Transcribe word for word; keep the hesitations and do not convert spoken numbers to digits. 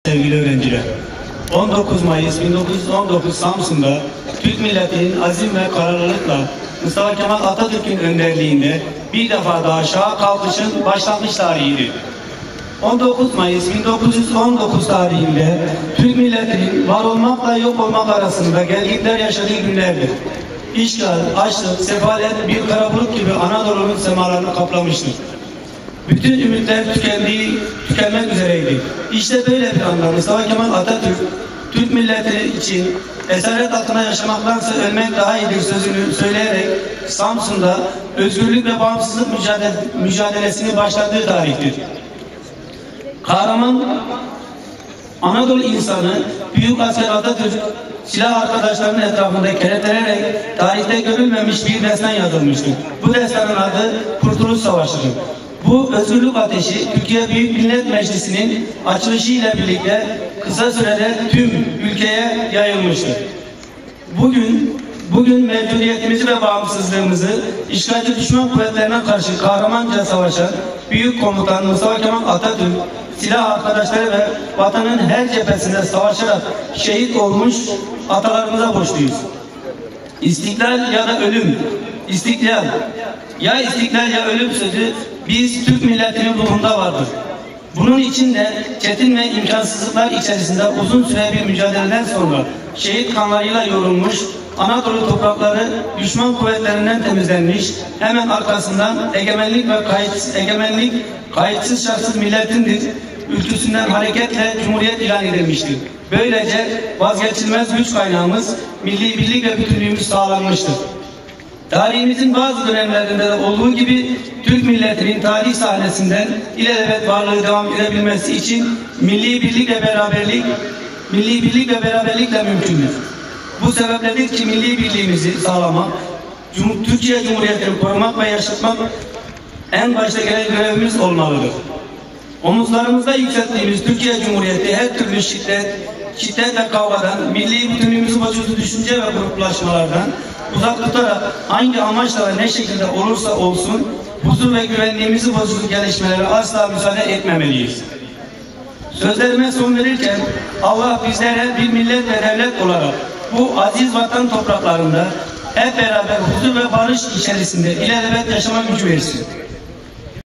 Sevgili öğrenciler, on dokuz Mayıs bin dokuz yüz on dokuz Samsun'da Türk milletinin azim ve kararlılıkla Mustafa Kemal Atatürk'ün önderliğinde bir defa daha şaha kalkışın başlangıç tarihidir. on dokuz Mayıs bin dokuz yüz on dokuz tarihinde Türk milletinin var olmakla yok olmak arasında gerginlikler yaşadığı günlerdir. İşgal, açlık, sefalet bir kara bulut gibi Anadolu'nun semalarını kaplamıştır. Bütün ümitler tükendiği, tükenmek üzereydi. İşte böyle bir anda Mustafa Kemal Atatürk, Türk milleti için esaret altında yaşamaktansa ölmek daha iyidir sözünü söyleyerek Samsun'da özgürlük ve bağımsızlık mücadele, mücadelesini başlattığı tarihtir. Kahraman Anadolu insanı Büyük Asker Atatürk silah arkadaşlarının etrafında kenetlenerek tarihte görülmemiş bir destan yazılmıştır. Bu destanın adı Kurtuluş Savaşı'dır. Bu özgürlük ateşi Türkiye Büyük Millet Meclisi'nin açılışı ile birlikte kısa sürede tüm ülkeye yayılmıştır. Bugün bugün mevcudiyetimizi ve bağımsızlığımızı işgalci düşman kuvvetlerine karşı kahramanca savaşan Büyük Komutan Mustafa Kemal Atatürk, silah arkadaşları ve vatanın her cephesinde savaşarak şehit olmuş atalarımıza borçluyuz. İstiklal ya da ölüm, istiklal ya istiklal ya ölüm sözü biz Türk milletinin ruhunda vardır. Bunun için de çetin ve imkansızlıklar içerisinde uzun süre bir mücadeleden sonra şehit kanlarıyla yorulmuş, Anadolu toprakları düşman kuvvetlerinden temizlenmiş, hemen arkasından egemenlik ve kayıtsız, egemenlik kayıtsız şartsız milletindir ülküsünden hareketle Cumhuriyet ilan edilmiştir. Böylece vazgeçilmez güç kaynağımız, milli birlik ve bütünlüğümüz sağlanmıştır. Tarihimizin bazı dönemlerinde de olduğu gibi Türk milletinin tarih sahnesinden ilelebet varlığı devam edebilmesi için milli birlik ve beraberlik, milli birlik ve beraberlikle mümkündür. Bu sebepledir ki milli birliğimizi sağlamak, Cum Türkiye Cumhuriyeti'ni korumak ve yaşatmak en başta gelen görevimiz olmalıdır. Omuzlarımızda yükselttiğimiz Türkiye Cumhuriyeti her türlü şiddet, şiddet ve kavgadan, milli bütünlüğümüzü bozucu düşünce ve gruplaşmalardan uzak tutarak hangi amaçla ve ne şekilde olursa olsun huzur ve güvenliğimizi bozucu gelişmelere asla müsaade etmemeliyiz. Sözlerime son verirken Allah bizlere bir millet ve devlet olarak bu aziz vatan topraklarında hep beraber huzur ve barış içerisinde ilelebet yaşama gücü versin.